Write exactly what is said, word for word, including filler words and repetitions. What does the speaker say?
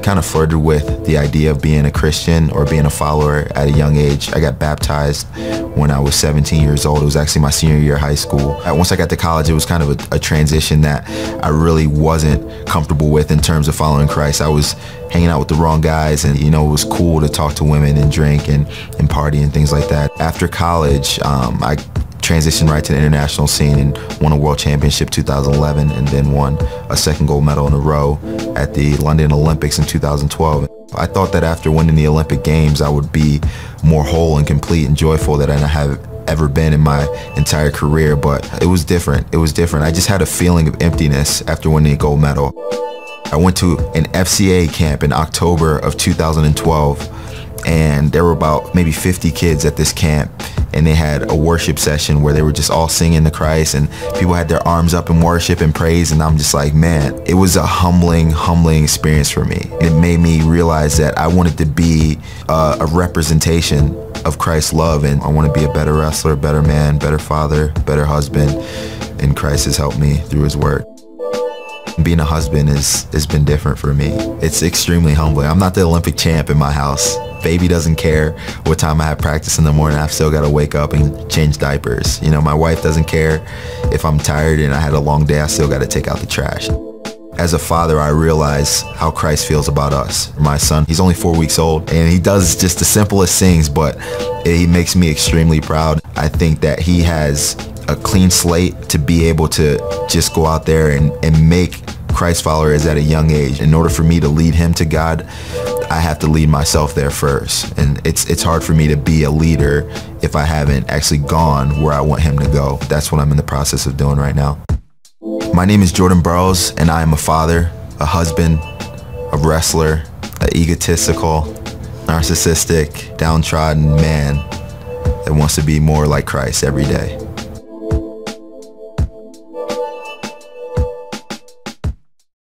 kind of flirted with the idea of being a Christian or being a follower at a young age. I got baptized when I was seventeen years old. It was actually my senior year of high school. Once I got to college, it was kind of a, a transition that I really wasn't comfortable with in terms of following Christ. I was hanging out with the wrong guys, and you know, it was cool to talk to women and drink and, and party and things like that. After college, um, I transitioned right to the international scene and won a world championship two thousand eleven, and then won a second gold medal in a row at the London Olympics in two thousand twelve. I thought that after winning the Olympic Games, I would be more whole and complete and joyful than I have ever been in my entire career, but it was different. It was different. I just had a feeling of emptiness after winning a gold medal. I went to an F C A camp in October of two thousand twelve, and there were about maybe fifty kids at this camp, and they had a worship session where they were just all singing to Christ, and people had their arms up in worship and praise, and I'm just like, man, it was a humbling, humbling experience for me. It made me realize that I wanted to be uh, a representation of Christ's love, and I want to be a better wrestler, better man, better father, better husband, and Christ has helped me through his work. Being a husband is has been different for me. It's extremely humbling. I'm not the Olympic champ in my house. Baby doesn't care what time I have practice in the morning. I've still got to wake up and change diapers. You know, my wife doesn't care if I'm tired and I had a long day. I still got to take out the trash. As a father, I realize how Christ feels about us. My son, he's only four weeks old, and he does just the simplest things, but he makes me extremely proud. I think that he has a clean slate to be able to just go out there and, and make Christ followers at a young age. In order for me to lead him to God, I have to lead myself there first. And it's it's hard for me to be a leader if I haven't actually gone where I want him to go. That's what I'm in the process of doing right now. My name is Jordan Burroughs, and I am a father, a husband, a wrestler, an egotistical, narcissistic, downtrodden man that wants to be more like Christ every day.